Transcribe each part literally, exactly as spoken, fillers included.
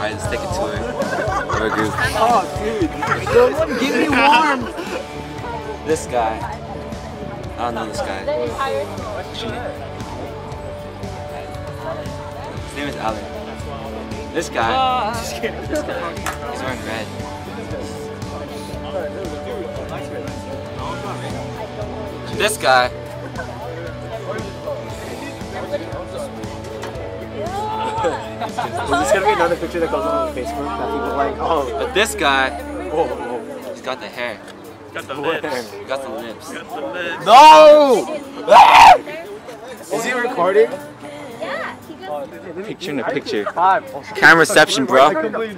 Alright, let's take it to it. We're a group. Oh, dude. Someone give me warm. This guy. I don't know this guy. His name is Alan. This guy. Uh, Just kidding. This guy. He's wearing red. This guy. Is this gonna be another picture that goes on Facebook that people like? Oh, but this guy. Oh, oh. He's got the hair. Got the lips. He got the lips. Got the lips. No! Is he recording? Yeah. Picture in a picture. Camera reception, bro.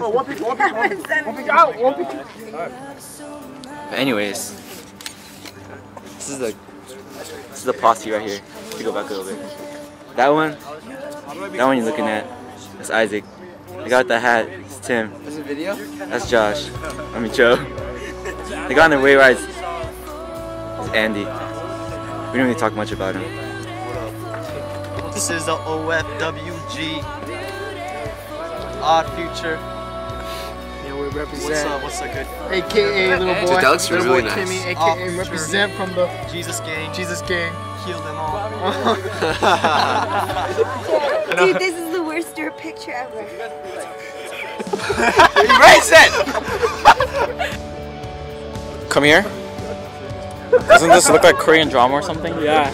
But anyways, this is the this is the posse right here. Let's go back a little bit. That one, that one you're looking at, that's Isaac. The guy with the hat, it's Tim. Is it video? That's Josh. I mean Joe. The guy on the way rides is Andy. We don't really talk much about him. This is the O F W G Odd Future. Yeah, we represent. What's up? What's a good? A K A little boy. Dude, that looks little really boy nice. Timmy, A K A Odd represent from the Jesus Gang. Jesus Gang. Kill them all. Dude, this is the worst dirt picture ever. Erase it! Come here. Doesn't this look like Korean drama or something? Yeah.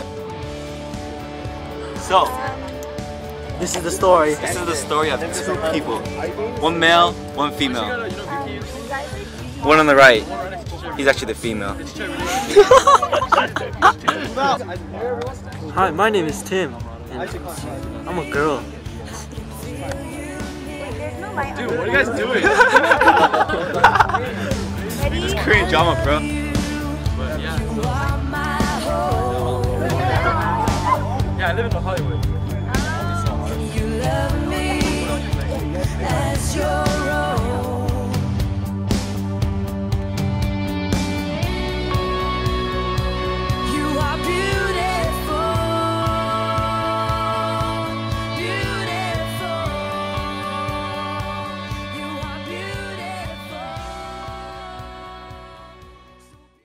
So, This is the story. this is the story of two people. One male, one female. One on the right. He's actually the female. Hi, my name is Tim. And I'm a girl. Dude, what are you guys doing? Ready? This is Korean drama, bro. Yeah, I live in Hollywood.